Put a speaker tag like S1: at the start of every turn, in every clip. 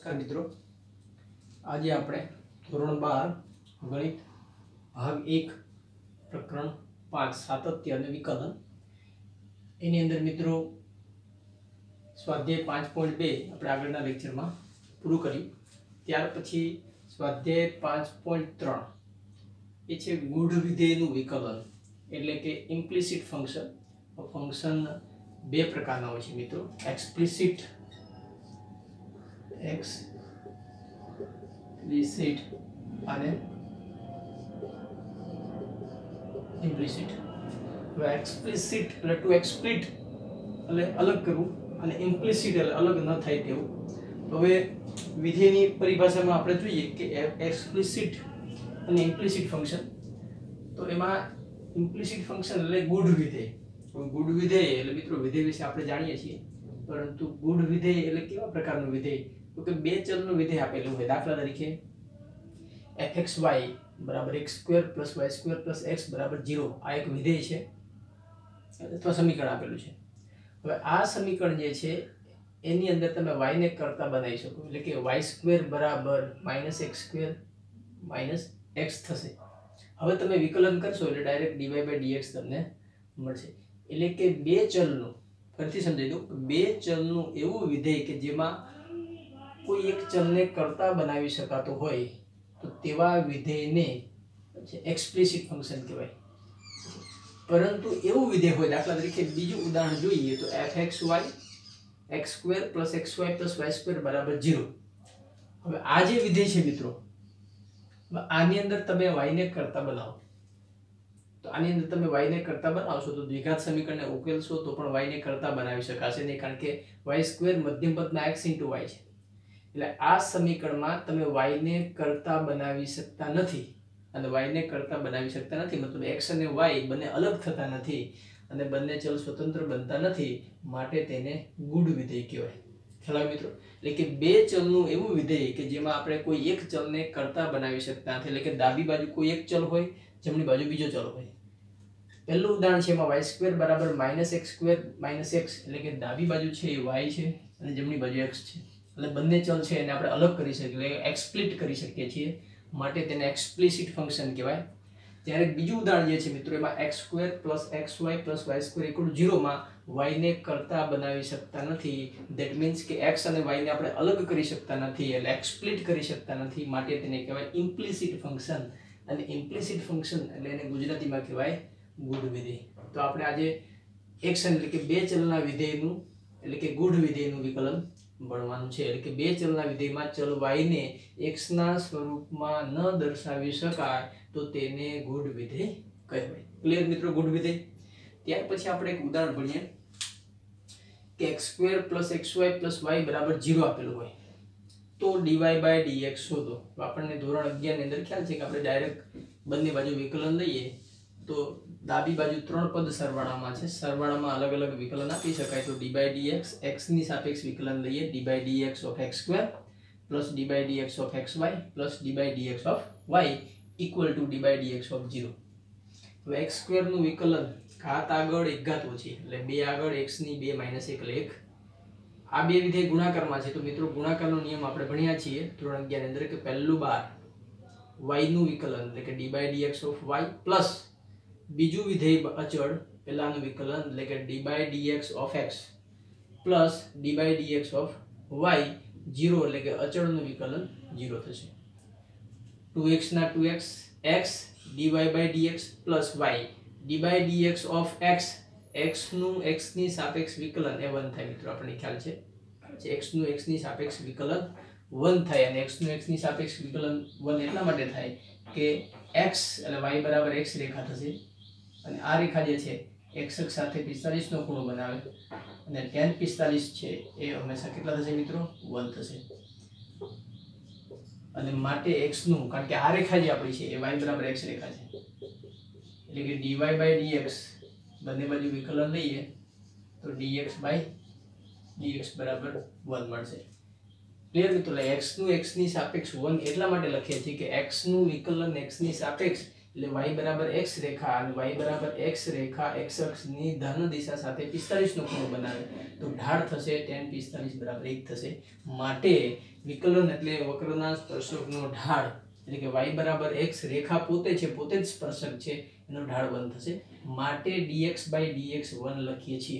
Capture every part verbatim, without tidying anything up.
S1: નમસ્કાર મિત્રો, આજે આપણે ધોરણ બાર ગણિત ભાગ એક પ્રકરણ પાંચ સાતત્ય અને વિકલન એની અંદર મિત્રો સ્વાધ્યાય પાંચ પોઈન્ટ બે આપણે આગળના લેક્ચરમાં પૂરું કર્યું. ત્યાર પછી સ્વાધ્યાય પાંચ પોઈન્ટ ત્રણ એ છે ગૂઢ વિધેયનું વિકલન, એટલે કે ઇમ્પ્લિસિટ ફંક્શન. ફંક્શન બે પ્રકારના હોય છે મિત્રો, એક્સપ્લિસિટ explicit અને implicit. હવે explicit એટલે ટુ એક્સપ્લિટ એટલે અલગ કરવું અને implicit એટલે અલગ ન થાય તેવું. હવે વિધેયની પરિભાષામાં આપણે જોઈએ કે explicit અને implicit ફંક્શન. તો એમાં implicit ફંક્શન એટલે ગૂઢ વિધેય. ગૂઢ વિધેય એટલે મિત્રો વિધેય વિશે આપણે જાણીએ છીએ, પરંતુ ગૂઢ વિધેય એટલે કેવા પ્રકારનું વિધેય? તો કે બે ચલનું વિધેય આપેલું હોય. દાખલા તરીકે fxy બરાબર x square plus y square plus x બરાબર ઝીરો આ એક વિધેય છે અથવા સમીકરણ આપેલું છે. હવે આ સમીકરણ જે છે એની અંદર તમે y ને કરતા બનાવી શકો, એટલે કે y સ્ક્વેર બરાબર minus x square minus x થશે. હવે તમે વિકલન કરશો એટલે ડાયરેક્ટ dy બાય dx તમને મળશે. એટલે કે બે ચલનું, ફરીથી સમજાવી દઉં, બે ચલનું એવું વિધેય કે જેમાં કોઈ એક ચલને કરતા બનાવી શકાતો હોય તો તેવા વિધેયને એક્સપ્લિસિટ ફંક્શન કહેવાય. પરંતુ એવું વિધેય હોય, દાખલા તરીકે બીજું ઉદાહરણ જોઈએ તો fxy x square plus xy plus y square બરાબર ઝીરો. હવે આ જે વિધેય છે મિત્રો, આની અંદર તમે y ને કરતા બનાવો તો આની અંદર તમે y ને કરતા બનાવશો તો દ્વિઘાત સમીકરણને ઉકેલશો તો પણ y ને કરતા બનાવી શકાશે નહીં, કારણ કે y સ્ક્વેર મધ્યમ પદના x into y છે. એટલે આ સમીકરણમાં તમે y ને કરતા બનાવી શકતા નથી, અને y ને કરતા બનાવી શકતા નથી મતલબ x અને y બંને અલગ થતા નથી અને બંને ચલ સ્વતંત્ર બનતા નથી, માટે તેને ગૂઢ વિધેય કહેવાય. ખ્યાલ આવે મિત્રો? એટલે કે બે ચલનું એવું વિધેય કે જેમાં આપણે કોઈ એક ચલને કરતા બનાવી શકતા નથી, એટલે કે ડાબી બાજુ કોઈ એક ચલ હોય, જમણી બાજુ બીજો ચલ હોય. પહેલું ઉદાહરણ છે એમાં y સ્ક્વેર બરાબર minus x square minus x, એટલે કે ડાબી બાજુ છે એ y છે અને જમણી બાજુ x છે. એટલે બંને ચલ છે એને આપણે અલગ કરી શકીએ, એટલે એક્સપ્લિટ કરી શકીએ છીએ, માટે તેને એક્સપ્લિસિટ ફંક્શન કહેવાય. ત્યારે બીજું ઉદાહરણ જે છે મિત્રો એમાં x square plus xy plus y square equal zero માં y ને કરતા બનાવી શકતા નથી. ધેટ મીન્સ કે x અને y ને આપણે અલગ કરી શકતા નથી, એટલે એક્સપ્લિટ કરી શકતા નથી, માટે તેને કહેવાય ઇમ્પ્લિસિટ ફંક્શન. અને ઇમ્પ્લિસિટ ફંક્શન એટલે એને ગુજરાતીમાં કહેવાય ગૂઢ વિધેય. તો આપણે આજે એક્શન એટલે કે બે ચલના વિધેયનું એટલે કે ગૂઢ વિધેયનું વિકલન ભણવાનું છે. એટલે કે બે ચલના વિધેયમાં ચલ y ને x ના સ્વરૂપમાં ન દર્શાવી શકાય તો તેને ગૂઢ વિધેય કહેવાય. ક્લિયર મિત્રો? ગૂઢ વિધેય. ત્યાર પછી આપણે એક ઉદાહરણ ભણીએ કે x square plus xy plus y બરાબર ઝીરો આપેલું હોય તો dy બાય dx શોધો. આપણને ધોરણ અગિયાર ની અંદર ખ્યાલ છે કે આપણે ડાયરેક્ટ બંને બાજુ વિકલન લઈએ તો ડાબી બાજુ ત્રણ પદ સરવાળામાં છે, સરવાળામાં અલગ અલગ વિકલન આપી શકાય. તો dy by dx x ની સાપેક્ષ વિકલન લઈએ, dy by dx of x square plus dy by dx of xy plus dy by dx of y equal to dy by dx of zero. હવે x સ્ક્વેર નું વિકલન ઘાત આગળ એક ઘાત ઓછી એટલે બે આગળ x ની બે માઈનસ એક એટલે એક. આ બે વિધેય ગુણાકારમાં છે તો મિત્રો ગુણાકારનો નિયમ આપણે ભણ્યા છીએ ધોરણ અગિયાર ની અંદર કે પહેલું બાર y નું વિકલન એટલે કે dy by dx of y plus બીજું વિધેય અચળ પહેલાનું વિકલન એટલે કે dy by dx of x plus dy by dx of y zero એટલે કે અચળનું વિકલન ઝીરો થશે. ટુ એક્સ ના two x x dy by dx plus y dy by dx of x, x નું x ની સાપેક્ષ વિકલન એ વન થાય મિત્રો, આપણને ખ્યાલ છે x નું x ની સાપેક્ષ વિકલન વન થાય. અને x નું x ની સાપેક્ષ વિકલન વન એટલા માટે થાય કે x એટલે y બરાબર x રેખા થશે અને આ રેખા જે છે x અક્ષ સાથે પિસ્તાલીસ નો ખૂણો બનાવે અને tan પિસ્તાલીસ છે એ હંમેશા કેટલા થશે મિત્રો? વન થશે. અને માટે x નું, કારણ કે આ રેખા જે આપણી છે એ y બરાબર x રેખા છે, એટલે કે dy by dx બંને બાજુ વિકલન લઈએ તો dx by dx બરાબર વન મળશે. ક્લિયર મિત્રો? એટલે x નું x ની સાપેક્ષ વન એટલા માટે લખીએ છીએ કે x નું વિકલન x ની સાપેક્ષ એટલે y બરાબર x રેખા અને y બરાબર x રેખા x અક્ષની ધન દિશા સાથે પિસ્તાલીસ નો ખૂણો બનાવે તો ઢાળ થશે tan પિસ્તાલીસ બરાબર એક થશે। માટે વિકલન એટલે વક્રના સ્પર્શકનો ઢાળ એટલે કે y બરાબર x રેખા પોતે છે પોતે જ સ્પર્શક છે એનો ઢાળ એક થશે। માટે dx બાય dx એક લખીએ છીએ।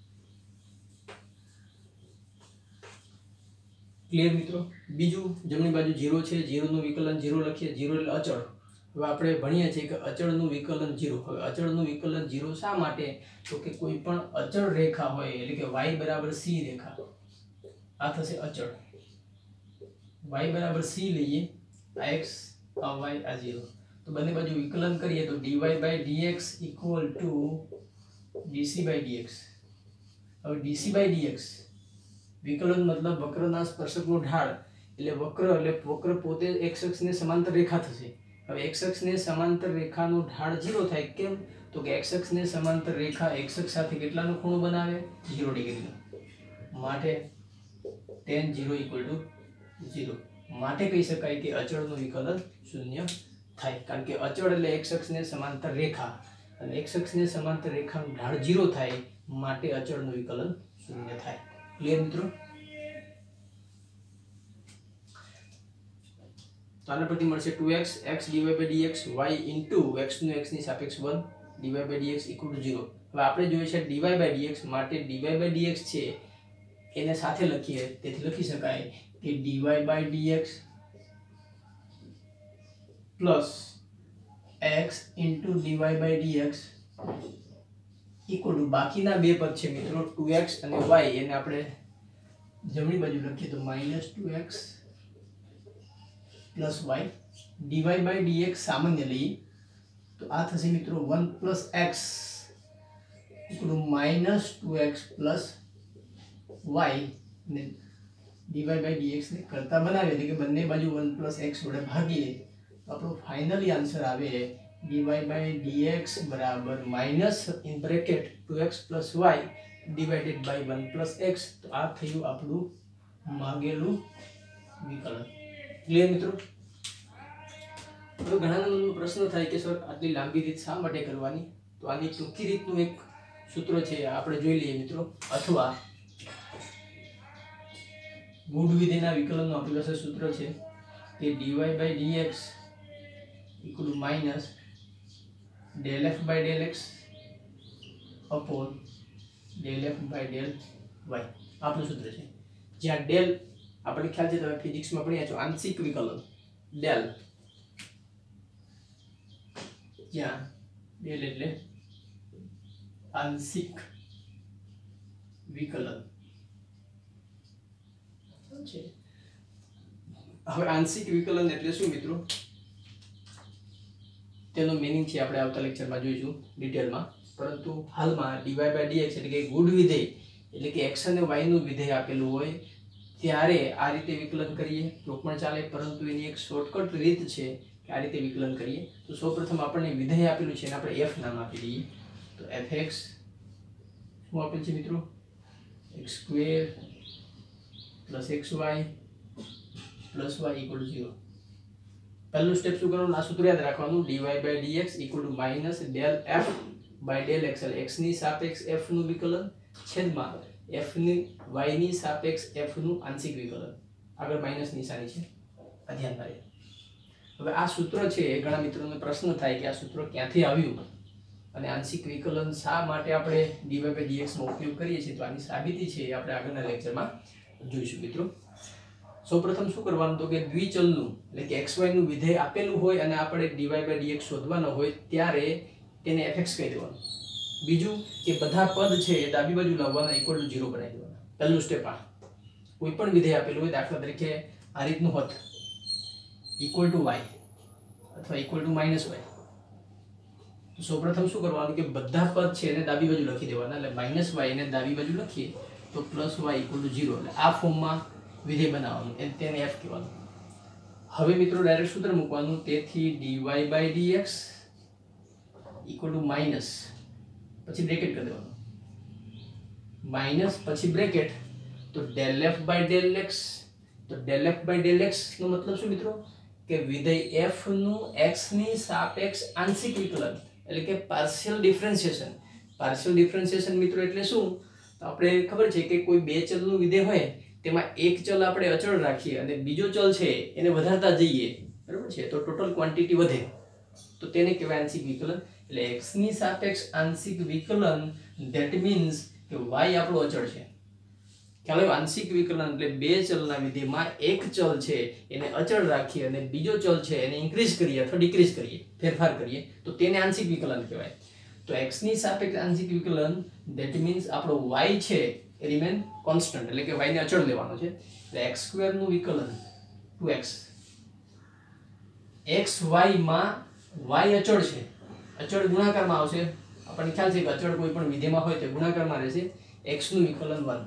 S1: ક્લિયર મિત્રો। બીજું જમણી બાજુ ઝીરો છે, ઝીરો નું વિકલન ઝીરો લખીએ, ઝીરો એટલે અચળ। હવે આપણે ભણીએ છીએ કે અચળનું વિકલન ઝીરો। હવે અચળનું વિકલન ઝીરો શા માટે? તો કે કોઈ પણ અચળ રેખા હોય એટલે કે y બરાબર c રેખા, આ થશે અચળ। y બરાબર c લઈએ, આ x આ y આ ઝીરો, તો બંને બાજુ વિકલન કરીએ તો dy by dx equal to dc by dx। હવે dc by dx વિકલન મતલબ વક્રના સ્પર્શકનો ઢાળ એટલે વક્ર એટલે વક્ર પોતે x અક્ષને સમાંતર રેખા થશે। હવે x અક્ષને સમાંતર રેખાનો ઢાળ ઝીરો થાય કેમ? તો કે x અક્ષને સમાંતર રેખા x અક્ષ સાથે કેટલાનો ખૂણો બનાવે? ઝીરો ડિગ્રીનો। માટે tan zero equal to zero. માટે કહી શકાય કે અચળનું વિકલન શૂન્ય થાય, કારણ કે અચળ એટલે x અક્ષને સમાંતર રેખા અને x અક્ષને સમાંતર રેખાનું ઢાળ ઝીરો થાય, માટે અચળનું વિકલન શૂન્ય થાય। ક્લિયર મિત્રો? તો આના પરથી મળશે two x x dy by dx y into x નું x ની સાપેક્ષ એક dy by dx equal to zero. હવે આપણે જોઈએ છે dy by dx, માટે dy by dx છે એને સાથે લખીએ, તેથી લખી શકાય કે dy by dx plus x into dy by dx equal to બાકીના બે પદ છે મિત્રો ટુ એક્સ અને y, એને આપણે જમણી બાજુ લખીએ તો minus two x plus y। dy by dx સામાન્ય લઈએ તો આ થશે મિત્રો one plus x equal to minus two x plus y ને dy by dx ને કરતા બનાવીએ એટલે કે બંને બાજુ વન plus x વડે ભાગીએ તો આપણો ફાઇનલી આન્સર આવે dy by dx બરાબર minus in bracket two x plus y divided by one plus x। તો આ થયું આપણું માંગેલું વિકલન। ક્લિયર મિત્રો? હવે ઘણા નંબરનો પ્રશ્ન થાય કે સર આટલી લાંબી રીત શા માટે કરવાની? તો આની ટૂંકી રીતનું એક સૂત્ર છે, આપણે જોઈ લઈએ મિત્રો। અથવા ગુણ વિધેયના વિકલનનું આપણી પાસે સૂત્ર છે કે dy by dx equal to minus del f by del x upon del f by del y આપણું સૂત્ર છે, જ્યાં del આપણે ખ્યાલ છે તમે ફિઝિક્સમાં ભણ્યા છો આંશિક વિકલન del, જ્યાં del એટલે આંશિક વિકલન છે। હવે આંશિક વિકલન એટલે શું મિત્રો? તેનો મીનિંગ છે આપણે આવતા લેક્ચરમાં જોઈશું ડિટેલમાં, પરંતુ હાલમાં dy by dx એટલે કે ગુણ વિધેય એટલે કે x અને y નું વિધેય આપેલું હોય ત્યારે આ રીતે વિકલન કરીએ તો પણ ચાલે, પરંતુ એની એક શોર્ટકટ રીત છે કે આ રીતે વિકલન કરીએ। તો સૌપ્રથમ આપણને વિધેય આપેલું છે એને આપણે f નામ આપી દઈએ, તો fx શું આપેલ છે મિત્રો? x square plus xy plus y equal to zero. પહેલું સ્ટેપ શું કરવાનું? આ સૂત્ર યાદ રાખવાનું dy by dx equal to minus del f by del x, એટલે x ની સાપેક્ષ f નું વિકલન છેદમાં f ની y ની સાપેક્ષ f નું આંશિક વિકલન। આગળ માઈનસ નિશાની છે, આ ધ્યાન રાખજો। હવે આ સૂત્ર છે ઘણા મિત્રોનો પ્રશ્ન થાય કે આ સૂત્ર ક્યાંથી આવ્યું અને આંશિક વિકલન શા માટે આપણે dy by dx નો ઉપયોગ કરીએ છીએ, તો આની સાબિતી છે એ આપણે આગળના લેક્ચરમાં જોઈશું મિત્રો। સૌપ્રથમ શું કરવાનું તો કે દ્વિચલનું એટલે કે xy નું વિધેય આપેલું હોય અને આપણે dy by dx શોધવાનો હોય ત્યારે તેને fx કહી દેવાનું। બીજું કે બધા પદ છે એ ડાબી બાજુ લાવવાના ઇક્વલ ટુ ઝીરો બનાવી દેવાના। પહેલું સ્ટેપ આ, કોઈ પણ વિધેય આપેલું હોય દાખલા તરીકે આ રીતનું હોત ઇક્વલ ટુ y અથવા ઇક્વલ ટુ માઈનસ y, તો સૌપ્રથમ શું કરવાનું કે બધા પદ છે એને ડાબી બાજુ લખી દેવાના, એટલે માઈનસ y ને ડાબી બાજુ લખીએ તો plus y equal to zero, એટલે આ ફોર્મમાં વિધેય બનાવવાનું અને તેને f કહેવાનું। હવે મિત્રો ડાયરેક્ટ સૂત્ર મૂકવાનું, તેથી dy by dx equal to minus પછી બ્રેકેટ કરી દેવાનું, માઈનસ પછી બ્રેકેટ તો del f by del x, તો del f by del x નો મતલબ શું મિત્રો? કે વિધેય f નું x ની સાપેક્ષ આંશિક વિકલન એટલે કે પાર્શિયલ ડિફરન્શિએશન. પાર્શિયલ ડિફરન્શિએશન મિત્રો એટલે શું? તો આપણે ખબર છે કે કોઈ બે ચલનું વિધેય હોય તેમાં એક ચલ આપણે અચળ રાખીએ અને બીજો ચલ છે એને વધારતા જઈએ, બરાબર છે, તો ટોટલ ક્વોન્ટિટી વધે, તો તેને કહેવાય આંશિક વિકલન. એટલે x ની સાપેક્ષ આંશિક વિકલન ધેટ મીન્સ કે y આપણો અચળ છે. ખ્યાલ આવ્યો? આંશિક વિકલન એટલે બે ચલના વિધેયમાં એક ચલ છે એને અચળ રાખીએ અને બીજો ચલ છે એને ઇન્ક્રીઝ કરીએ અથવા ડિક્રીઝ કરીએ, ફેરફાર કરીએ, તો તેને આંશિક વિકલન કહેવાય. તો x ની સાપેક્ષ આંશિક વિકલન ધેટ મીન્સ આપણો y છે એ રિમેન કોન્સ્ટન્ટ એટલે કે y ને અચળ લેવાનો છે. એટલે x સ્ક્વેર નું વિકલન ટુ એક્સ, xy માં y અચળ છે, અચળ ગુણાકારમાં આવશે. આપણને ખ્યાલ છે કે અચળ કોઈ પણ વિધેયમાં હોય તો ગુણાકારમાં રહેશે. x નું વિકલન વન,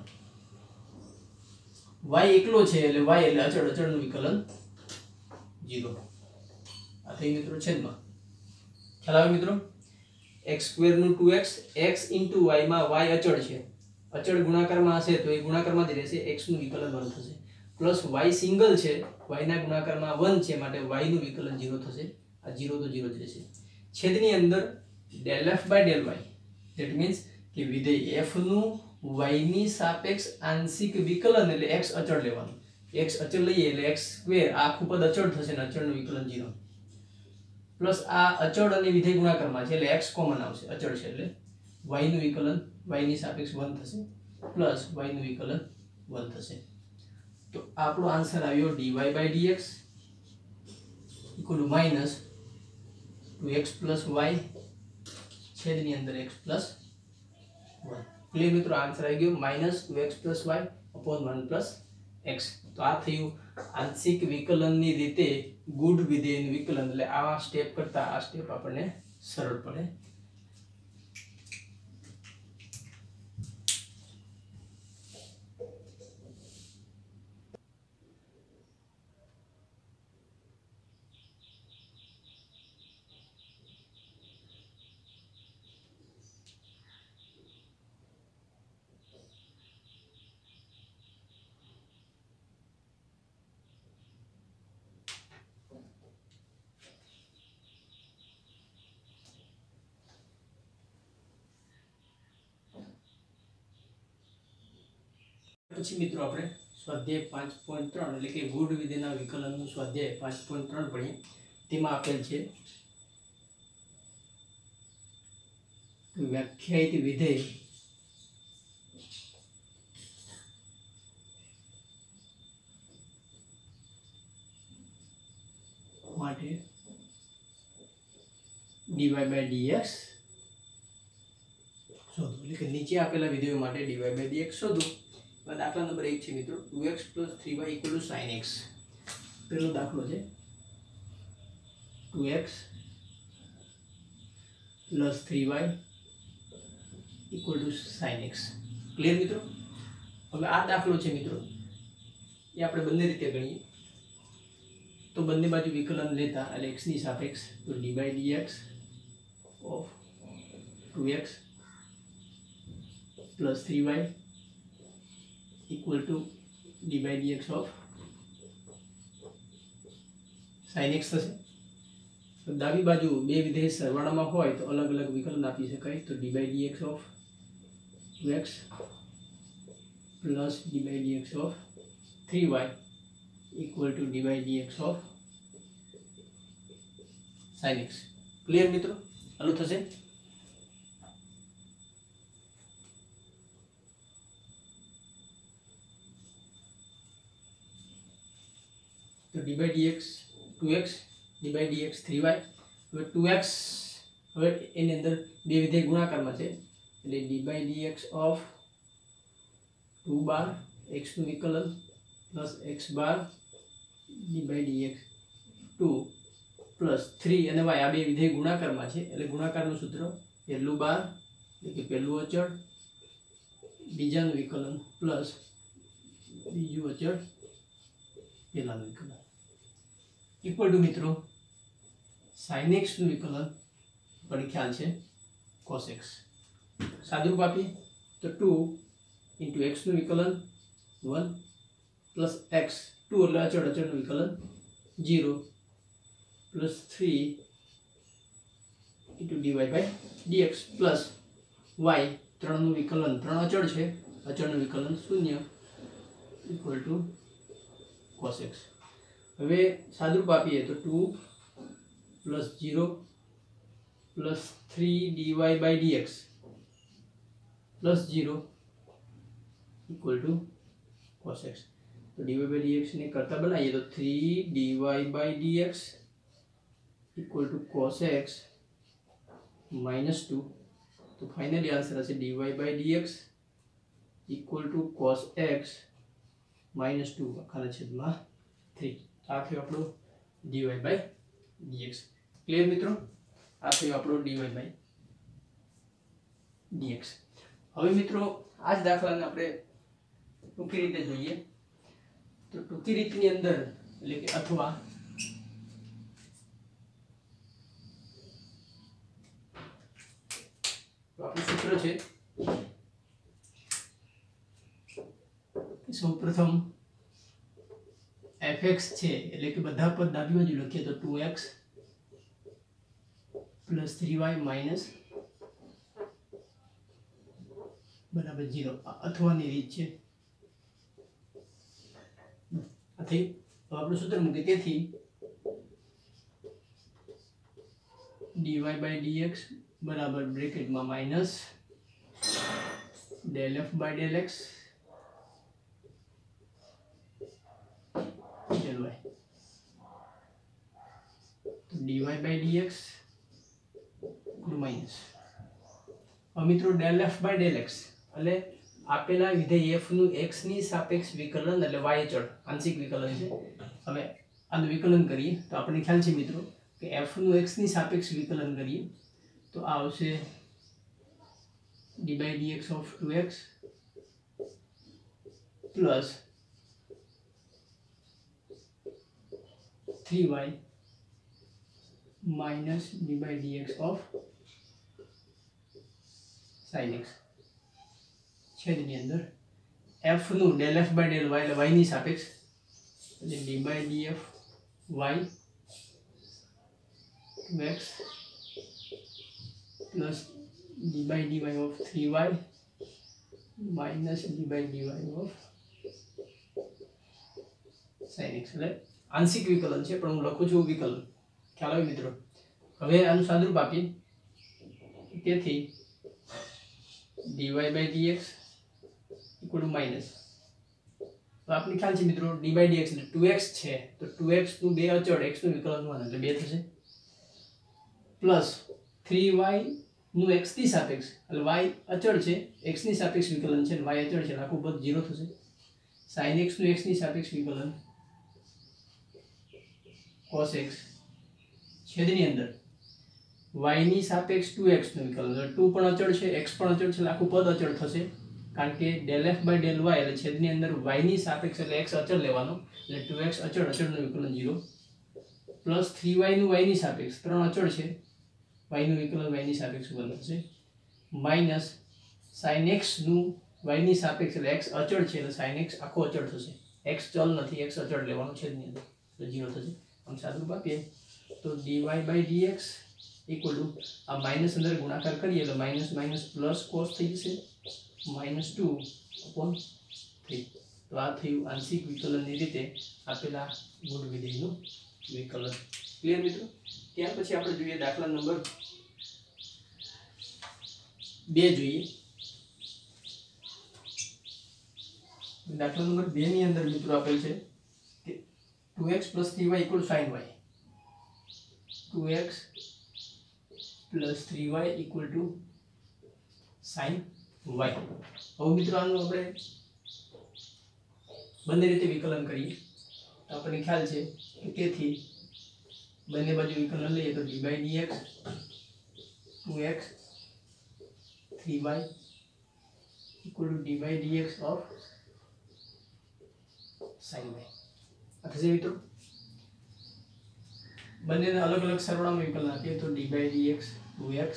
S1: y એકલો છે એટલે y એટલે અચળ, અચળનું વિકલન ઝીરો. આ થઈ મિત્રો છેદમાં. ખ્યાલ આવે મિત્રો? x સ્ક્વેર નું two x, x into y માં y અચળ છે, અચળ ગુણાકારમાં હશે તો એ ગુણાકારમાં જ રહેશે, x નું વિકલન વન થશે. પ્લસ y સિંગલ છે, y ના ગુણાકારમાં વન છે માટે y નું વિકલન ઝીરો થશે. આ ઝીરો તો ઝીરો જ રહેશે. છેદની અંદર del f by del y, that means કે વિધેય f નું y ની સાપેક્ષ આંશિક વિકલન એટલે x અચળ લેવાનું. x અચળ લઈએ એટલે x સ્ક્વેર આખું પદ અચળ થશે ને અચળનું વિકલન ઝીરો. પ્લસ આ અચળ અને વિધેય ગુણાકારમાં છે એટલે x કોમન આવશે, અચળ છે એટલે y નું વિકલન y ની સાપેક્ષ વન થશે પ્લસ y નું વિકલન વન થશે. તો આપણો આન્સર આવ્યો dy by dx equal to minus two x plus y છેદની અંદર x પ્લસ વન. ક્લિયર મિત્રો? આન્સર આવી ગયો minus two x plus y upon one plus x. તો આ થયું આંશિક વિકલનની રીતે ગુડ વિધેયનું વિકલન. એટલે આવા સ્ટેપ કરતા આ સ્ટેપ આપણને સરળ પડે. પછી મિત્રો આપણે સ્વાધ્યાય પાંચ પોઈન્ટ ત્રણ એટલે કે ગુડ વિધેયના વિકલનનું સ્વાધ્યાય પાંચ પોઈન્ટ ત્રણ ભણીએ. તેમાં આપેલ છે વ્યાખ્યાયિત વિધેય માટે dy by dx શોધો. એટલે કે નીચે આપેલા વિધેયો માટે dy by dx શોધો. દાખલા નંબર એક છે મિત્રો two x plus three y equal to sine x. પહેલો દાખલો છે two x plus three y equal to sine x. Clear મિત્રો? હવે આ દાખલો છે મિત્રો એ આપણે બંને રીતે ગણીએ તો બંને બાજુ વિકલન લેતા એટલે x ની સાપેક્ષ તો dy dx of two x plus three y equal to d by dx of sin x થશે. તો ડાબી બાજુ બે વિધેય સરવાળામાં હોય તો અલગ અલગ વિકલન આપી શકાય. તો d by dx of two x plus d by dx of three y equal to d by dx of sin x. Clear મિત્રો? આલું થશે. તો d by dx two x d by dx three y. હવે two x હવે એની અંદર બે વિધેય ગુણાકારમાં છે એટલે d by dx of two બાર x નું વિકલન પ્લસ x બાર d by dx two plus three અને y આ બે વિધેય ગુણાકારમાં છે એટલે ગુણાકારનું સૂત્ર પહેલું બાર એટલે કે પહેલું અચળ બીજાનું વિકલન પ્લસ બીજું અચળ પહેલાનું વિકલન ઇક્વલ ટુ મિત્રો sin x નું વિકલન પણ ખ્યાલ છે cos x. સાદુરૂપ આપીએ તો ટુ ઇન્ટુ x નું વિકલન વન પ્લસ x ટુ એટલે અચળ અચળનું વિકલન zero plus three into d y by d x plus y त्रणનું વિકલન ત્રણ અચળ છે અચળનું વિકલન શૂન્ય ઇક્વલ ટુ cos x. હવે સાદુરૂપ આપીએ તો two plus zero plus three d y by d x plus zero equal to cos x. तो dy बाई डी एक्स ने करता बनाइए तो three d y by d x equal to cos x minus two. तो finally answer है d y by d x equal to cos x minus two अखाना छेद में थ्री. आ थयो आपणो d y by d x. Clear मित्रों? आ थयो आपणो d y by d x. हवे मित्रों आज दाखला ने आपणे टूंकी रीते जोईए. तो टूंकी रीतनी अंदर એટલે કે અથવા તો આપણું સૂત્ર છે સૌપ્રથમ fx છે એટલે કે બધા પદ ડાબી બાજુ લખીએ તો two x plus three y minus બરાબર ઝીરો. અથવાની રીત છે. तो आपणे सूत्र मूकीए तेथी dy बाय dx बराबर ब्रेकेट में minus del f by del x del y. तो dy बाय dx माइनस अब मित्रों del f by del x એટલે આપેલા વિધેય f નું x ની સાપેક્ષ વિકલન એટલે y અચળ આંશિક વિકલન છે. હવે આનું વિકલન કરીએ તો આપણને ખ્યાલ છે મિત્રો કે f નું x ની સાપેક્ષ વિકલન કરીએ તો આ આવશે d by dx of two x plus three y minus d by dx of sin x. છેદની અંદર f નું del f by del y એટલે y ની સાપેક્ષ એટલે d by df y two x plus d by dy of three y minus d by dy of sin x. એટલે આંશિક વિકલન છે પણ હું લખું છું વિકલન. ખ્યાલ આવે મિત્રો? હવે આનું સાદુરૂપ આપીએ તેથી dy by dx equal to minus. तो आपने ख्याल है मित्रों डी बाय dx એટલે टू एक्स છે તો टू एक्स નું બે અચળ x નું વિકલન કરવાનું એટલે બે થશે પ્લસ थ्री वाई નું x ની સાપેક્ષ એટલે y અચળ છે x ની સાપેક્ષ વિકલન છે અને y અચળ છે આખું પદ ઝીરો થશે. sin x નું x ની સાપેક્ષ વિકલન cos x છેદની અંદર y ની સાપેક્ષ टू एक्स નું વિકલન એટલે टू પણ અચળ છે x પણ અચળ છે એટલે આખું પદ અચળ થશે કારણ કે del f by del y એટલે છેદની અંદર y ની સાપેક્ષ એટલે x અચળ લેવાનો એટલે टू एक्स અચળ અચળનું વિકલન ઝીરો પ્લસ थ्री वाई નું y ની સાપેક્ષ ત્રણ અચળ છે y નું વિકલન y ની સાપેક્ષ બનશે માઈનસ sin x નું y ની સાપેક્ષ એટલે x અચળ છે એટલે sin x આખો અચળ થશે. x ચલ નથી x અચળ લેવાનો છેદની અંદર એટલે ઝીરો થશે. આમ સાદુરૂપ આપીએ તો dy by dx equal to आ माइनस अंदर गुणाकार करिए એટલે माइनस माइनस प्लस cos થઈ જશે माइनस टू अपॉन थ्री. तो आ थયું आंशिक विकलनની રીતે આપેલા ગુણ વિધેયનું વિકલન. ક્લિયર મિત્રો? ત્યાર પછી આપણે જોઈએ દાખલા નંબર બે જોઈએ. દાખલા નંબર બે ની અંદર મિત્રો આપેલ છે કે two x three y sin y two x plus three y equal to sine y. હવે મિત્રો આનું આપણે બંને રીતે વિકલન કરીએ તો આપણને ખ્યાલ છે કે તેથી બંને બાજુ વિકલન લઈએ તો d by dx two x three y equal to d by dx of sin y. આ થશે મિત્રો બંનેને અલગ અલગ સરવાળામાં વિકલન આપીએ તો d by dx two x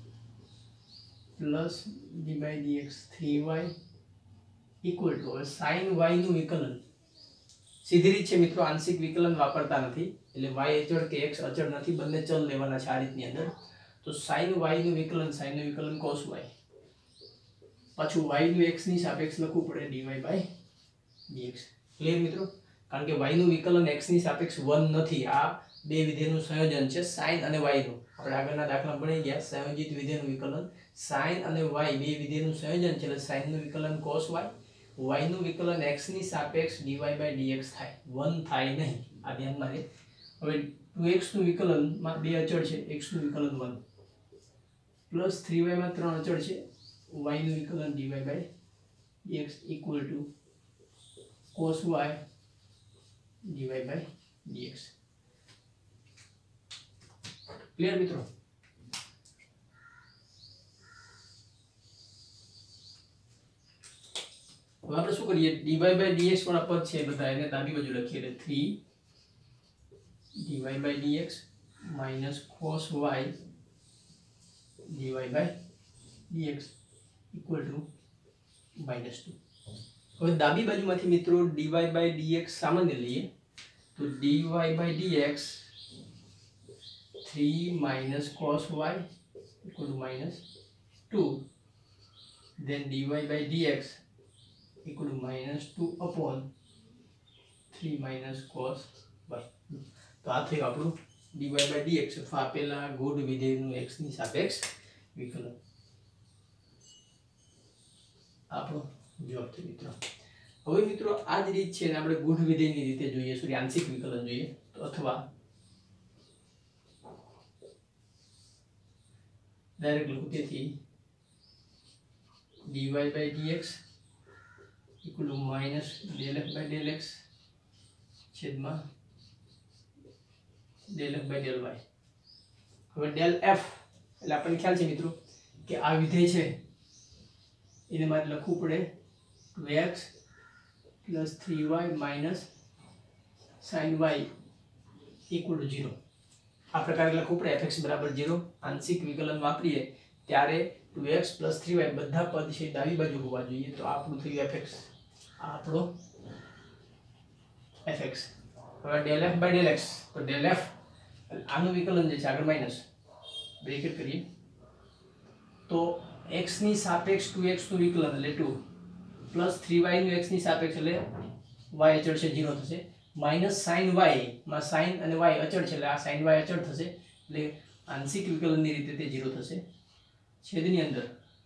S1: plus d by dx three y equal to sin y નું વિકલન સીધી રીત છે મિત્રો, આંશિક વિકલન વાપરતા નથી એટલે y અચળ કે x અચળ નથી, બંને ચલ લેવાના છે આ રીતની અંદર. તો sin y નું વિકલન sin નું વિકલન cos y, પાછું y નું x ની સાપેક્ષ લખવું પડે dy by dx. ક્લિયર મિત્રો? કારણ કે y નું વિકલન x ની સાપેક્ષ વન નથી, આ બે વિધેયનું સંયોજન છે sin અને y નું. આપણે આગળના દાખલા ભણી ગયા, સંયોજિત વિધેયનું વિકલન sin અને y બે વિધેયનું સંયોજન છે એટલે sin નું વિકલન cos y, y નું વિકલન x ની સાપેક્ષ dy by dx થાય, વન થાય નહીં, આ ધ્યાનમાં રહે. હવે ટુ એક્સ નું વિકલન માં બે અચળ છે, x નું વિકલન વન પ્લસ થ્રી વાય માં ત્રણ અચળ છે, y નું વિકલન dy by dx equal to cos y dy by dx. Clear મિત્રો? હવે આપણે શું કરીએ, dy by dx વાળા પદ છે બધા એને ડાબી બાજુ લખીએ એટલે three dy by dx minus cos y dy by dx equal to minus two. હવે ડાબી બાજુમાંથી મિત્રો dy by dx સામાન્ય લઈએ તો dy by dx થ્રી minus cos y equal to minus two, then dy by dx equal to minus two upon three minus cos y. તો આ થયું આપણું dy by dx અથવા આપેલા ગુણ વિધેયનું x ની સાપેક્ષ વિકલન. આપણો જવાબ છે મિત્રો. હવે મિત્રો આ જ રીત છે ને આપણે ગુણ વિધેયની રીતે જોઈએ, સોરી આંશિક વિકલન જોઈએ તો અથવા ડાયરેક્ટ લખું, તેથી dy by dx equal to minus del f by del x છેદમાં del f by del y. હવે del f એટલે આપણને ખ્યાલ છે મિત્રો કે આ વિધેય છે એને મારે લખવું પડે two x plus three y minus sin y equal to ઝીરો. આ પ્રકારે લખવું પડે fx બરાબર ઝીરો. આંશિક વિકલન વાપરીએ ત્યારે two x plus three y બધા પદ છે ડાબી બાજુ હોવા જોઈએ, તો આપણું થયું fx, આ આપણો fx. હવે del f by del x, તો del f આનું વિકલન જે છે આગળ માઈનસ બ્રેકેટ કરીએ તો x ની સાપેક્ષ ટુ એક્સ નું વિકલન એટલે ટુ પ્લસ થ્રી વાય નું x ની સાપેક્ષ એટલે y અચળ છે ઝીરો થશે, માઈનસ sin y માં sin અને y અચળ છે એટલે આ sin y અચળ થશે એટલે આંશિક વિકલનની રીતે તે ઝીરો થશે. છેદની અંદર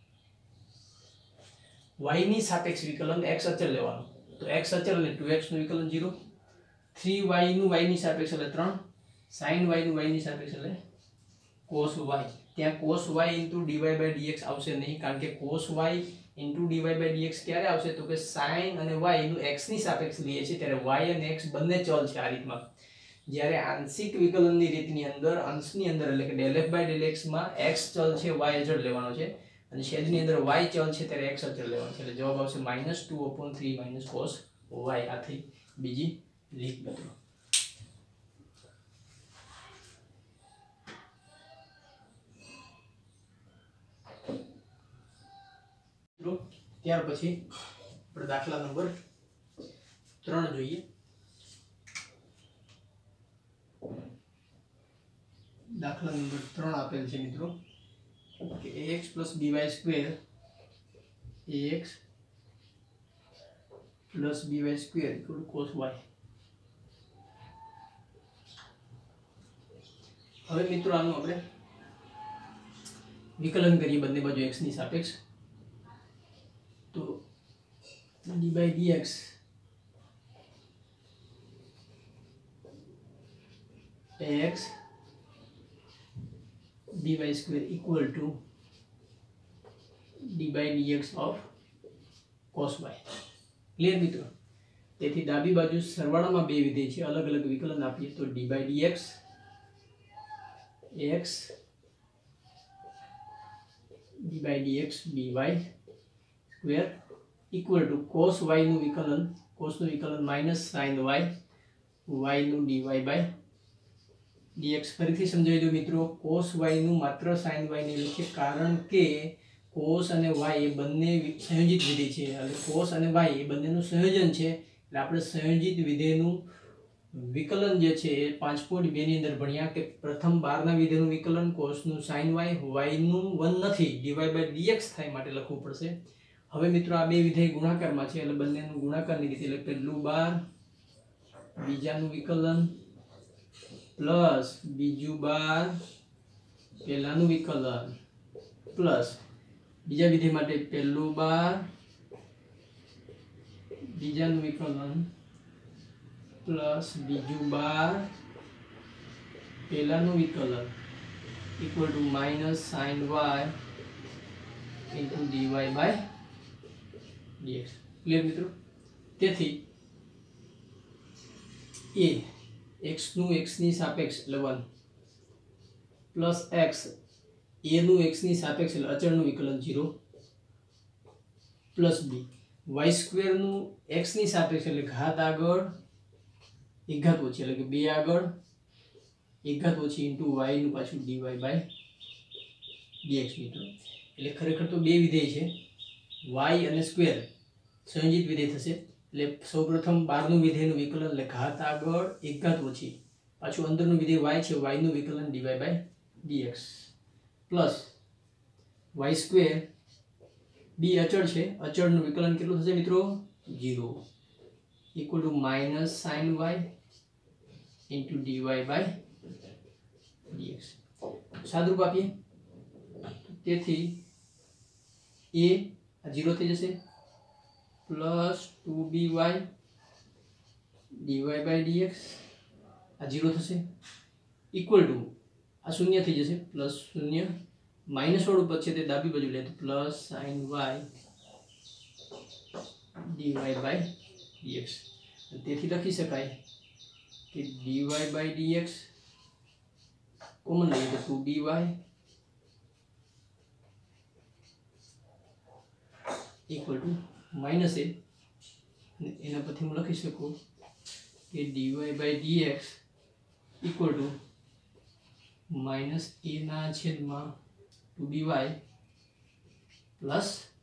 S1: y ની સાપેક્ષ વિકલન x અચળ લેવાનું, તો x અચળ એટલે ટુ એક્સ નું વિકલન ઝીરો, થ્રી વાય નું y ની સાપેક્ષ એટલે ત્રણ, sin y નું y ની સાપેક્ષ એટલે cos y. ત્યાં cos y into dy by dx આવશે નહીં, કારણ કે cos y into dy by dx ક્યારે આવશે તો કે sin અને y નું x ની સાપેક્ષ લઈએ છે ત્યારે y અને x બંને ચલ છે આ રીતમાં. જ્યારે આંશિક વિકલનની રીતની અંદર અંશની અંદર એટલે કે del f by del x માં x ચલ છે, y અચળ લેવાનો છે અને છેદની અંદર y ચલ છે ત્યારે x અચળ લેવાનો છે એટલે જવાબ આવશે minus two upon three minus cos y. આ થઈ બીજી રીત મિત્રો. ત્યાર પછી આપણે દાખલા નંબર ત્રણ જોઈએ. દાખલા નંબર ત્રણ આપેલ છે મિત્રો કે ax plus by square ax plus by square equal to cos y. હવે મિત્રો આનું આપણે વિકલન કરીએ બંને બાજુ x ની સાપેક્ષ, તો d by dx ax dy square equal to d by dx of cos y. Clear મિત્રો? તેથી ડાબી બાજુ સરવાળામાં બે વિધેય છે, અલગ અલગ વિકલન આપીએ તો d by dx ax d by dx dy square equal to cos y નું વિકલન, cos નું વિકલન minus sin y, y નું dy by dx. ફરીથી સમજાવી દઉં મિત્રો, cos y નું માત્ર sin y ને લખીએ કારણ કે cos અને y એ બંને સંયોજિત વિધેય છે, એટલે cos અને y એ બંનેનું સંયોજન છે એટલે આપણે સંયોજિત વિધેયનું વિકલન જે છે એ પાંચ પોઈન્ટ બે ની અંદર ભણ્યા કે પ્રથમ બારના વિધેયનું વિકલન કોસનું sin y y નું વન નથી dy by dx થાય માટે લખવું પડશે. હવે મિત્રો આ બે વિધેય ગુણાકારમાં છે એટલે બંનેનું ગુણાકારની રીતે એટલે પહેલું બાર બીજાનું વિકલન પ્લસ બીજું બાર પહેલાનું વિકલન પ્લસ બીજા વિધેય માટે પહેલું બાર બીજાનું વિકલન પ્લસ બીજું બાર પહેલાનું વિકલન equal to minus sine y into d y by d x. Clear મિત્રો? તેથી એ x નું x ની સાપેક્ષ એટલે વન પ્લસ x a નું x ની સાપેક્ષ એટલે અચળનું વિકલન zero plus b y square નું x ની સાપેક્ષ એટલે ઘાત આગળ એક ઘાત ઓછી એટલે કે બે આગળ એક ઘાત ઓછી ઇન્ટુ y નું પાછું dy બાય dx મિત્રો. એટલે ખરેખર તો બે વિધેય છે y અને સ્ક્વેર સંયોજિત વિધેય થશે એટલે સૌપ્રથમ બારનું વિધેયનું વિકલન એટલે ઘાત આગળ એક ઘાત ઓછી પાછું અંદરનું વિધેય y છે y નું વિકલન dy by dx plus y square b અચળ છે અચળનું વિકલન કેટલું થશે મિત્રો zero equal to minus sine y into dy by dx. સાદુરૂપ આપીએ તેથી a આ ઝીરો થઈ જશે plus two b y dy by dx આ ઝીરો થશે ઇક્વલ ટુ આ શૂન્ય થઈ જશે પ્લસ શૂન્ય માઇનસ વાળું પદ છે તે ડાબી બાજુ લે તો plus sine y dy by dx. તેથી લખી શકાય કે dy બાય dx કોમન લઈએ તો two b y equal to minus a એના પરથી હું લખી શકું કે dy by dx equal to minus a ના છેદમાં two b y plus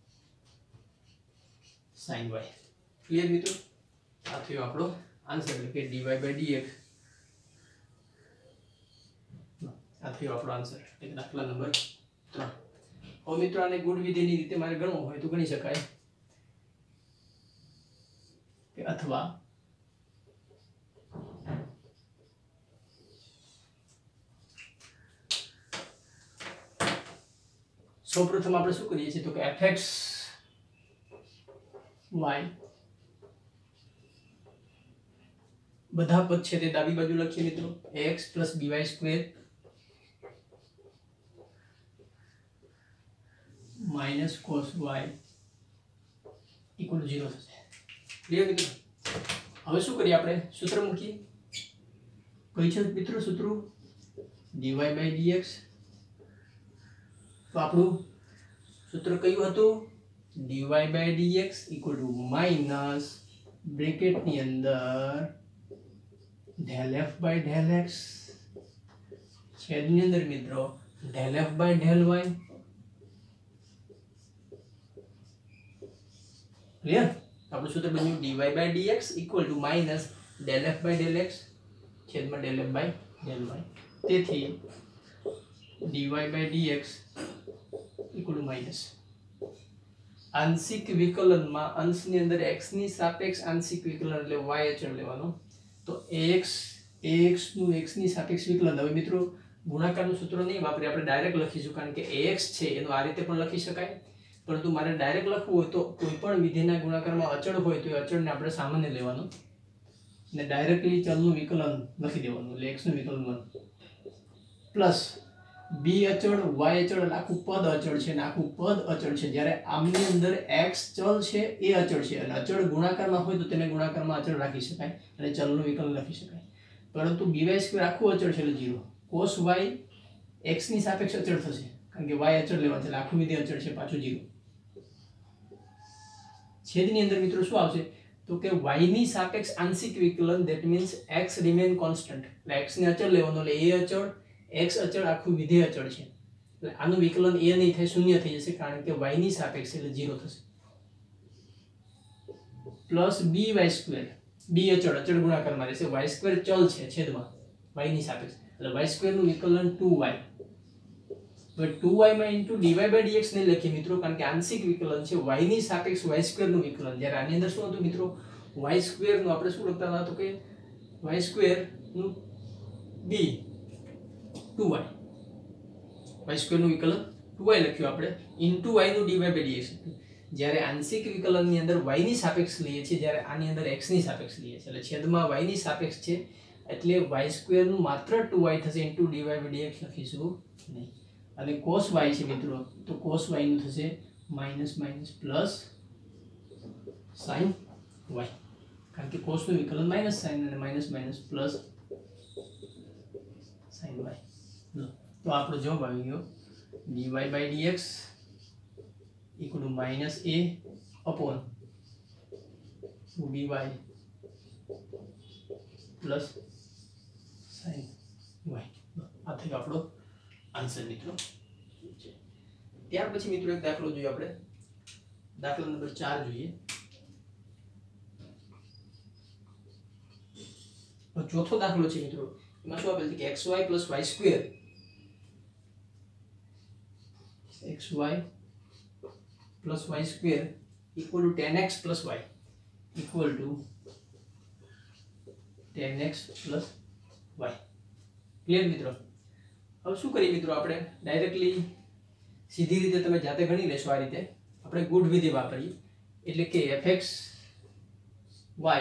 S1: sine y. Clear મિત્રો? આ થયો આપણો આન્સર એટલે કે dy બાય dx આ થયો આપણો આન્સર એટલે દાખલા નંબર ત્રણ. હવે મિત્રો આને ગુણ વિધેયની રીતે મારે ગણવું હોય તો ગણી શકાય કે અથવા સૌપ્રથમ આપણે શું કરીએ છીએ તો કે fx y બધા પદ છે તે ડાબી બાજુ લખીએ મિત્રો ax by square minus cos y equal to zero થશે. ક્લિયર મિત્રો? હવે શું કરીએ આપણે સૂત્ર મૂકીએ. કઈ છે મિત્રો સૂત્ર dy બાય dx. તો આપણું સૂત્ર કયું હતું dy by dx equal to minus bracket ની અંદર del f by del x છેદ ની અંદર મિત્રો del f by del y. Clear? આપણું સૂત્ર બન્યું dy by dx equal to minus del f by del x છેદમાં del f by del y. તેથી dy by dx equal to minus આંશિક વિકલનમાં અંશની અંદર x ની સાપેક્ષ આંશિક વિકલન એટલે y અચળ લેવાનો તો ax ax નું x ની સાપેક્ષ વિકલન. હવે મિત્રો ગુણાકારનું સૂત્ર નહીં વાપરીએ આપણે ડાયરેક્ટ લખીશું કારણ કે ax છે એનું આ રીતે પણ લખી શકાય પરંતુ મારે ડાયરેક્ટ લખવું હોય તો કોઈ પણ વિધેયના ગુણાકારમાં અચળ હોય તો એ અચળને આપણે સામાન્ય લેવાનું ને ડાયરેક્ટલી ચલનું વિકલન લખી દેવાનું એટલે x નું વિકલન પ્લસ b અચળ y અચળ એટલે આખું પદ અચળ છે અને આખું પદ અચળ છે જ્યારે આમની અંદર x ચલ છે એ અચળ છે અને અચળ ગુણાકારમાં હોય તો તેને ગુણાકારમાં અચળ રાખી શકાય અને ચલનું વિકલન લખી શકાય પરંતુ by સ્ક્વેર આખું અચળ છે એટલે ઝીરો cos y x ની સાપેક્ષ અચળ થશે કારણ કે y અચળ લેવાનું છે એટલે આખું વિધેય અચળ છે પાછું ઝીરો. છેદની અંદર મિત્રો શું આવશે તો કે y ની સાપેક્ષ આંશિક વિકલન that means x remain constant એટલે x ને અચળ લેવાનો એટલે a અચળ x અચળ આખું વિધેય અચળ છે એટલે આનું વિકલન a નહીં થાય શૂન્ય થઈ જશે કારણ કે y ની સાપેક્ષ એટલે ઝીરો થશે પ્લસ by સ્ક્વેર બી અચળ અચળ ગુણાકારમાં રહેશે y સ્ક્વેર ચલ છે છેદમાં y ની સાપેક્ષ એટલે y સ્ક્વેર નું વિકલન ટુ વાય હવે ટુ વાય માં ઇન્ટુ dy by dx ને લખીએ મિત્રો કારણ કે આંશિક વિકલન છે y ની સાપેક્ષ y સ્ક્વેર નું વિકલન જ્યારે આની અંદર શું હતું મિત્રો y સ્ક્વેર નું આપણે શું લખતા હતા તો કે y સ્ક્વેર નું b two y y square નું વિકલન ટુ વાય લખ્યું આપણે ઇન્ટુ y નું dy by dx જ્યારે આંશિક વિકલન ની અંદર y ની સાપેક્ષ લઈએ છીએ જ્યારે આની અંદર x ની સાપેક્ષ લઈએ છીએ એટલે છેદમાં y ની સાપેક્ષ છે એટલે y સ્ક્વેર નું માત્ર ટુ વાય થશે ઇન્ટુ dy by dx લખીશું નહીં અને cos y છે મિત્રો તો cos y નું થશે minus minus plus sin y કારણ કે cos નું વિકલન માઈનસ sin અને minus minus plus sin y તો આપણો જવાબ આવી ગયો dy by dx equal to minus a upon two by plus sin y આ થઈ આપણો આન્સર મિત્રો ત્યાર પછી મિત્રો એક દાખલો જોઈએ આપણે દાખલા નંબર ચાર જોઈએ ચોથો દાખલો છે મિત્રો એમાં શું આપેલ છે કે xy y square xy plus y square equal to ten x plus y equal to ten x plus y clear મિત્રો હવે શું કરીએ મિત્રો આપણે ડાયરેક્ટલી સીધી રીતે તમે જાતે ગણી લેશો આ રીતે આપણે ગુણ વિધિ વાપરીએ એટલે કે fx y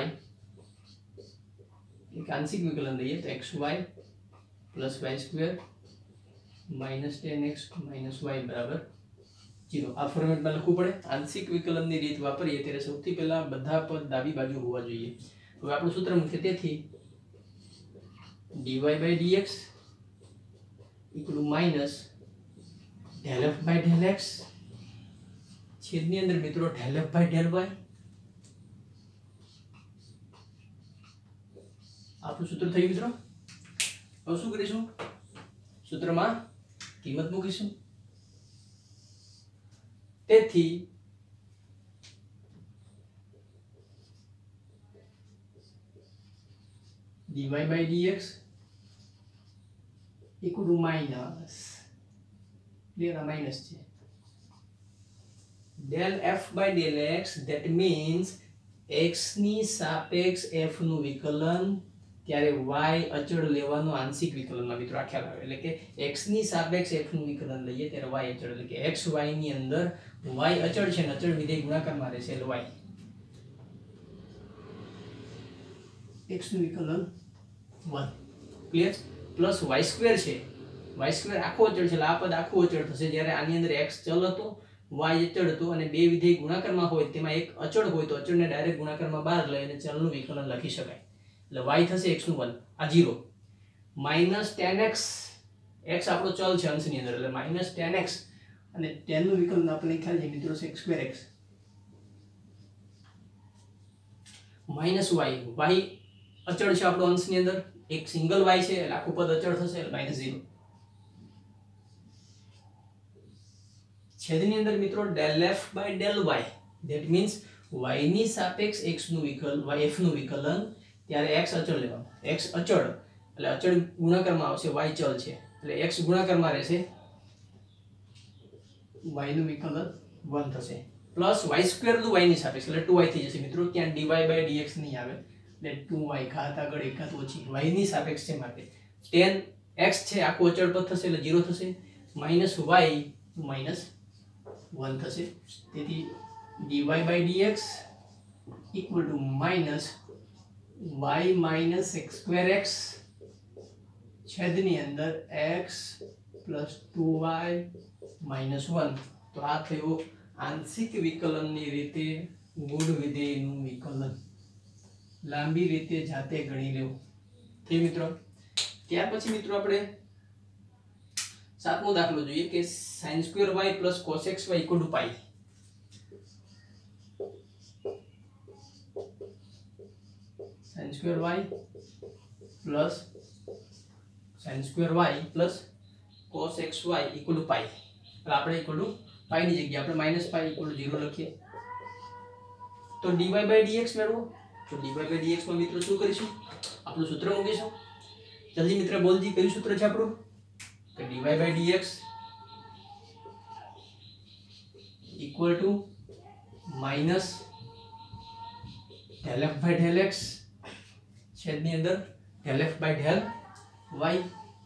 S1: એક આંશિક વિકલન લઈએ તો xy plus y square minus ten x minus y બરાબર जीरो आ फॉर्मेटમાં લખવું પડે આંશિક વિકલનની રીત વાપરીએ ત્યારે સૌથી પહેલા બધા પદ ડાબી બાજુ હોવા જોઈએ હવે આપણું સૂત્ર મૂકીએ તેથી dy by dx equal to minus del f by del x છેદની અંદર મિત્રો del f by del y આપણું સૂત્ર થયું મિત્રો હવે શું કરીશું સૂત્રમાં કિંમત મૂકીશું તેથી dy by dx equal to minus clear minus છે del f by del x that means x ની સાપેક્ષ f નું વિકલન ત્યારે y અચળ લેવાનો આંશિક વિકલનમાં મિત્રો આ ખ્યાલ આવે એટલે કે x ની સાપેક્ષ f નું વિકલન લઈએ ત્યારે y અચળ એટલે કે x y ની અંદર y અચળ છે ને અચળ વિધેય ગુણાકારમાં રહેશે એટલે y x નું વિકલન one clear plus y square છે y સ્ક્વેર આખો અચળ છે એટલે આ પદ આખું અચળ થશે જ્યારે આની અંદર x ચલ હતો y અચળ હતો અને બે વિધેય ગુણાકારમાં હોય તેમાં એક અચળ હોય તો અચળને ડાયરેક્ટ ગુણાકારમાં બહાર લઈ અને ચલનું વિકલન લખી શકાય એટલે y થશે x નું one આ zero minus ten x x આપણો ચલ છે અંશની અંદર એટલે minus ten x અને ten નું વિકલન આપણે ખ્યાલ છે મિત્રો x square x minus y y અચળ છે આપણો અંશની અંદર એક સિંગલ y છે એટલે આખું પદ અચળ થશે એટલે minus zero છેદની અંદર મિત્રો del f by del y that means y ની સાપેક્ષ x નું વિકલન y f નું વિકલન ત્યારે x અચળ લેવાનું x અચળ એટલે અચળ ગુણાકારમાં આવશે y ચલ છે એટલે x ગુણાકારમાં રહેશે y નું વિકલન one થશે પ્લસ y સ્ક્વેર નું y ની સાપેક્ષ એટલે two y થઈ જશે મિત્રો ત્યાં dy by dx નહીં આવે એટલે two y ઘાત આગળ એક ઘાત ઓછી y ની સાપેક્ષ છે માટે ten x છે આખું અચળ પદ થશે એટલે zero થશે minus y minus one થશે તેથી dy by dx equal to minus y minus x square x છેદની અંદર x plus two y minus one તો આ થયો આંશિક વિકલનની રીતે ગુણ વિધેયનું વિકલન લાંબી રીતે જાતે ગણી લેવું થઈ મિત્રો ત્યાર પછી મિત્રો આપણે સાતમો દાખલો જોઈએ કે sin square y plus cos xy equal to pi sin square y plus sin square y plus cos xy equal to pi એટલે આપણે equal to pi ની જગ્યાએ આપણે minus pi equal to zero લખીએ તો dy by dx મેળવો तो dy by dx માં મિત્રો શું કરીશું આપણું સૂત્ર મૂકીશું જલ્દી મિત્ર બોલજી કયું સૂત્ર છે આપણું કે dy by dx equal to minus del f by del x છેદની અંદર del f by del y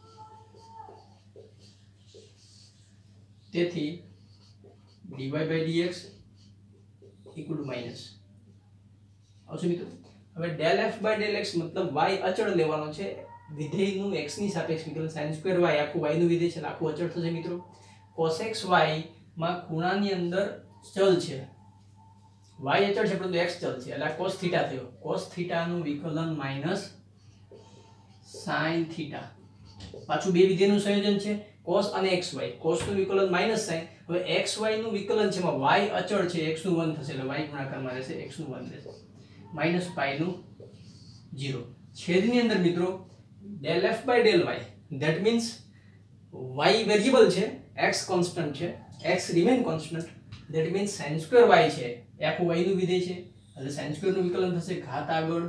S1: તેથી dy by dx equal to minus આવશે મિત્રો હવે del f by del x મતલબ y અચળ લેવાનો છે વિધેયનું x ની સાપેક્ષ વિકલન sin સ્ક્વેર y આખું y નું વિધેય છે આખું અચળ થશે મિત્રો cos x y માં ખૂણાની અંદર ચલ છે y અચળ છે પરંતુ x ચલ છે એટલે આ cos થીટા થયો cos થીટા નું વિકલન માઈનસ sin થીટા પાછું બે વિધેયનું સંયોજન છે cos અને xy cos નું વિકલન માઈનસ sin હવે xy નું વિકલન છે માં y અચળ છે x નું વન થશે એટલે y ગુણાકારમાં રહેશે x નું વન રહેશે માઈનસ પાઈ નું ઝીરો છેદની અંદર મિત્રો del f by del y that means y variable છે x કોન્સ્ટન્ટ છે x remain constant that means sin square y છે એ આખું y નું વિધેય છે એટલે sin સ્ક્વેર નું વિકલન થશે ઘાત આગળ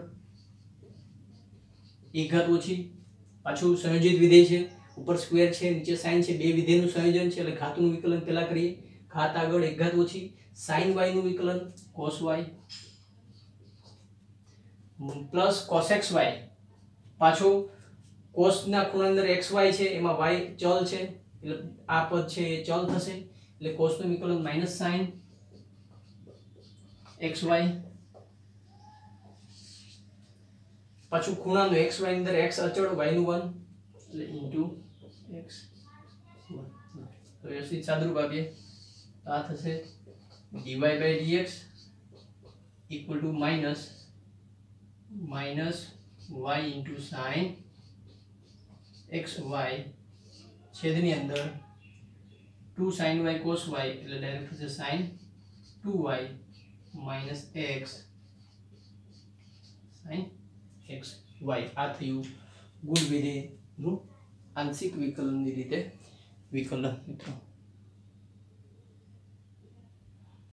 S1: એક ઘાત ઓછી પાછું સંયોજિત વિધેય છે ઉપર સ્ક્વેર છે નીચે sin છે બે વિધેયનું સંયોજન છે એટલે ઘાતનું વિકલન પહેલા કરીએ ઘાત આગળ એક ઘાત ઓછી sin y નું વિકલન cos y plus cos xy પાછું cos ના ખૂણા અંદર xy છે એમાં y ચલ છે એટલે આ પદ છે એ ચલ થશે એટલે cos નું વિકલન માઈનસ sin xy પાછું ખૂણાનું xy ની અંદર x અચળ y નું વન એટલે ઇન્ટુ x તો વ્યવસ્થિત સાદુરૂપ આપીએ આ થશે dy by dx equal to minus minus y into sin xy છેદની અંદર two sin y cos y એટલે ડાયરેક્ટ થશે sin two y minus x sin x y આ થયું ગુણ વિધેયનું આંશિક વિકલનની રીતે વિકલન મિત્રો